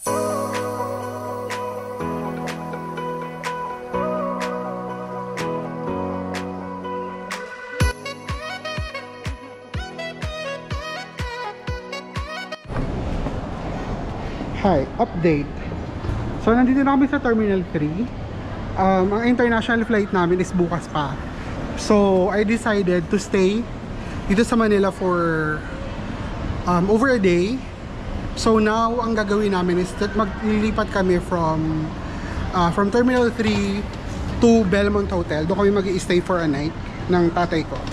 Hi, update. So nandito na kami sa Terminal 3. Ang international flight namin is bukas pa. So I decided to stay dito sa Manila for over a day. So now ang gagawin namin is that maglilipat kami from Terminal 3 to Belmont Hotel. Doon kami mag-i-stay for a night ng tatay ko.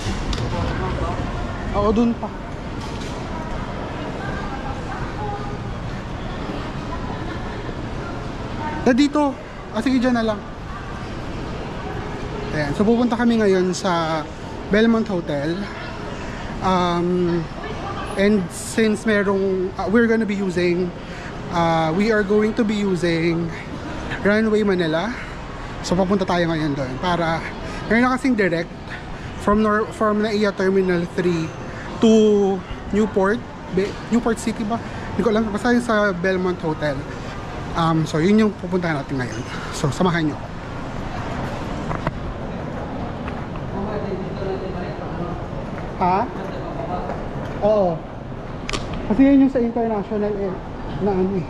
Oo, doon pa. Dito. Sige, dyan na lang. Ayan. So pupunta kami ngayon sa Belmont Hotel. And since merong we are going to be using Runway Manila. So papunta tayo ngayon doon para meron na kasing direct from NAIA Terminal 3 to Newport City ba? Hindi ko alam, basta sa Belmont Hotel. So yun yung pupuntahan natin ngayon. So samahan nyo. Ha? Oo. Kasi yun yung sa international na ano eh.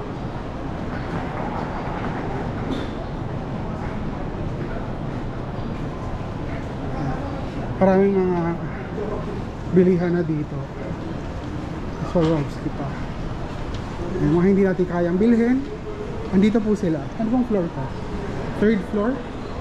Maraming mga bilihan na dito. Swarovski pa. Yung mga hindi natin kayang bilhin, andito po sila. Ano bang floor to? Third floor?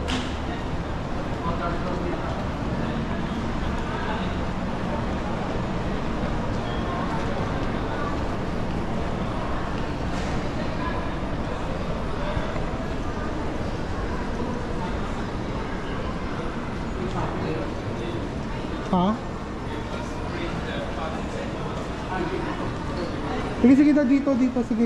Ha? Sige, dito, sige.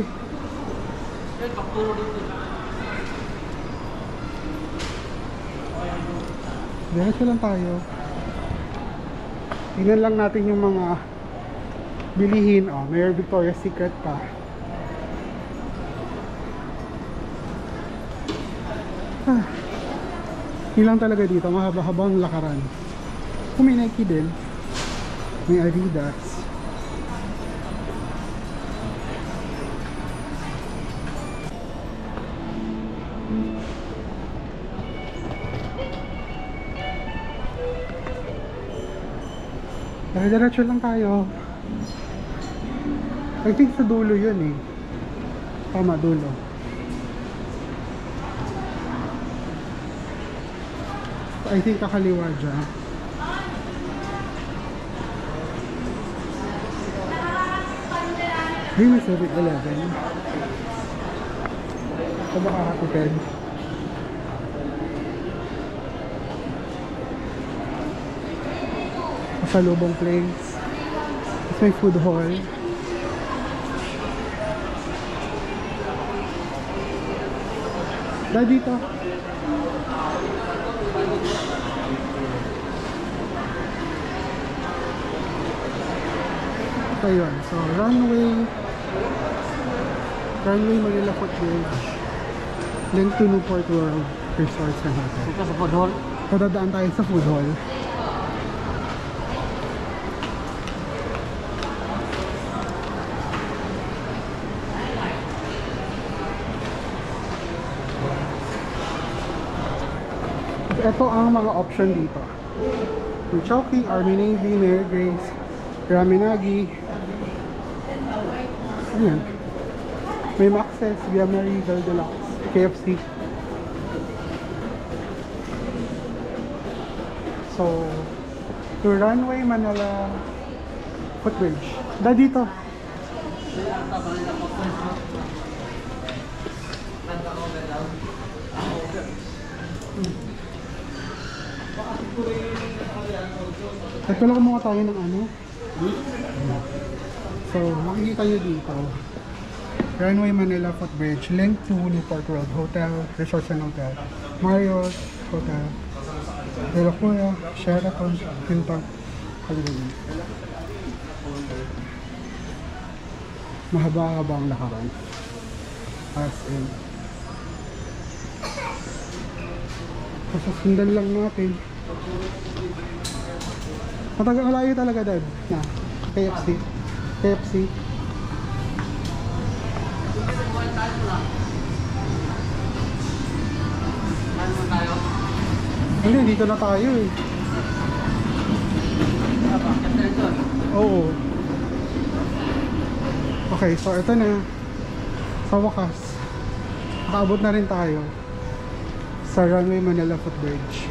Diretso lang tayo. Tingnan lang natin yung mga bilihin. Oh, may Victoria's Secret pa. Yun lang talaga dito, mahaba-habang lakaran. Kung may Nike din, may Adidas. Diretso lang tayo. I think sa dulo yun eh. Tama, dulo. I think kakaliwa dyan. Hindi may 7-Eleven. Ito ba kakatipid? Pasalubong place. Tapos may food hall. Dito. So yun. So runway Manila Footbridge, link to Newport World Resorts and Hotel. Ito sa food hall. So dadaan tayo sa food hall. Ito ang mga option dito. Yung Chowking, Army Navy, Mary Grace, Raminagi. Ayan. May Maxes, Via Mary, Deluxe, KFC. So, to Runway Manila Footbridge. Dito. Nagpala kumuha tayo ng ano. So, makikita nyo dito. Runway Manila Footbridge, link to Newport World Hotel, Resorts and Hotel, Marriott Hotel, De La Jolla, Sheraton, Hilton, Holiday Inn. Mahaba-haba ang lakaran. As in. Sasundan lang natin. Matagal malayo talaga dad. Na, KFC. KFC. Hindi, dito na tayo eh. Oo. Okay, so ito na. Sa wakas, nakaabot na rin tayo sa Runway Manila Footbridge.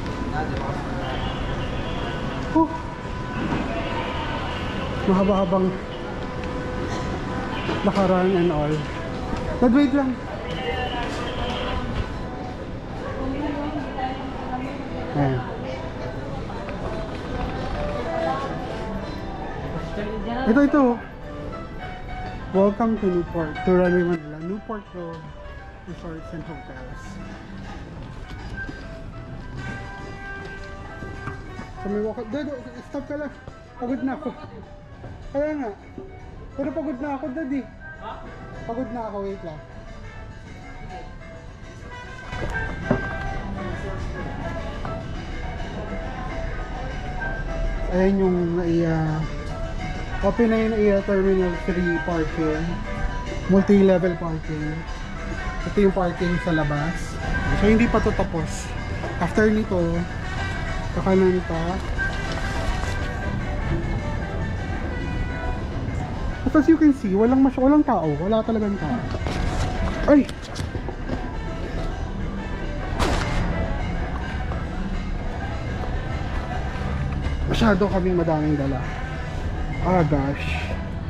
Mahaba-habang lakaran and all. But wait lang. Ayan. Ito. Welcome to Newport, to Runway Manila, Newport Road Resorts and Hotels. So may walk. Dad, stop ka lang. Pagod na ako. Kaya nga. Pero pagod na ako, Dad eh. Pagod na ako, wait lang. Ayan yung open na yung Terminal 3 parking, multi-level parking. Ito yung parking sa labas. So hindi pa to tapos. After nito, kakanan pa. But as you can see, walang tao. Wala talagang tao. Ay! Masyado kaming madaming dala. Ah gosh.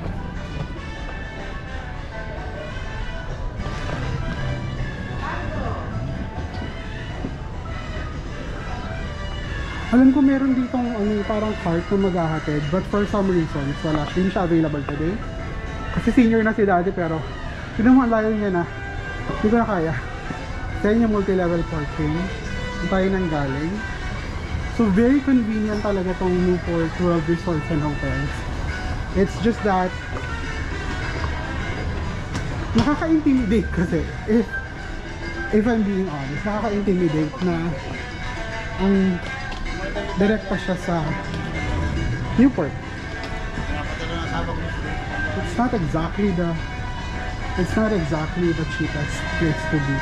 Alam ko meron ditong parang cart na maghahatid, but for some reasons wala, hindi siya available today. Kasi senior na si daddy, pero yun ang layo niya na. Hindi ko na kaya. Kaya yung multi-level parking. Doon tayo nang galing. So very convenient talaga tong Newport World Resorts and Hotels. It's just that nakaka-intimidate kasi if I'm being honest, nakaka-intimidate na ang direct pa siya sa Newport. It's not exactly the cheapest place to be.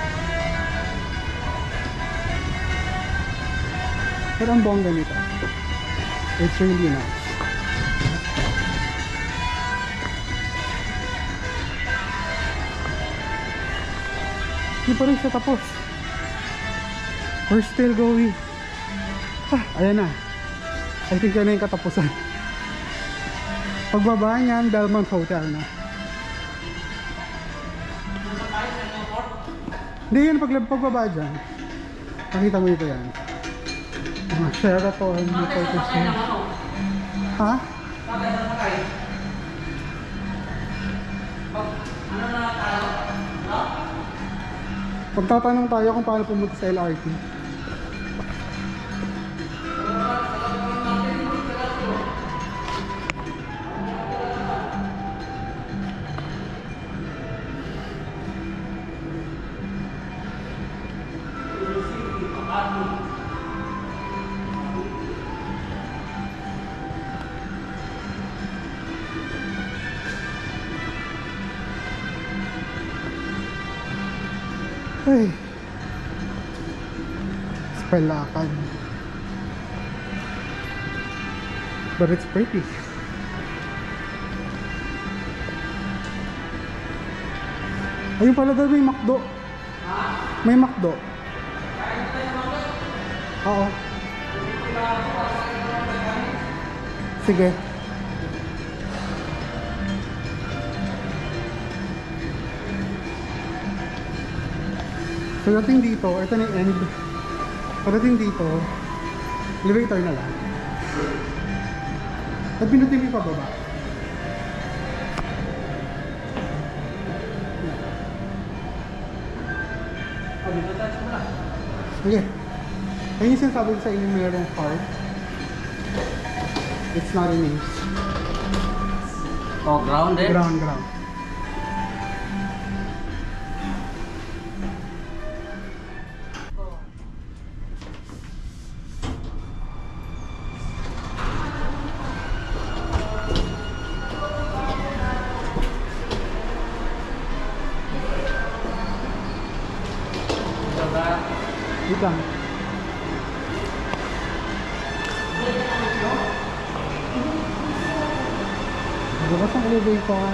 Pero ang bongga nito. It's really nice. Hindi pa rin siya tapos. We're still going. Ayan na. I think yan na yung katapusan. Pagbaba niyan, Belmont Hotel na. Hindi yan, pagbaba dyan. Pakita mo ito yan. Sheraton, Newport Resort. Ha? Pagtatanong tayo kung paano pumunta sa LRT. Ay, Spalakan. But it's pretty. Ayun pala daw, may McDo. May McDo. Oo. Sige. Pagdating dito, ito na yung end. Pagdating dito, elevator na lang. At pinutin mo yung pababa. Okay. Ayun yung sinasabi ko sa inyo, mayroong card. It's not in use. Oh, ground eh? Ground. lang. Bukas ang elevator.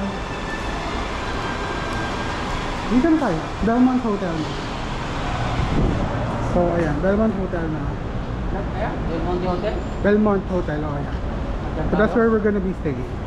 Dito na tayo. Belmont Hotel na. So, ayan. Belmont Hotel na. Belmont Hotel? Belmont Hotel, oh, ayan. So, that's where we're gonna be staying.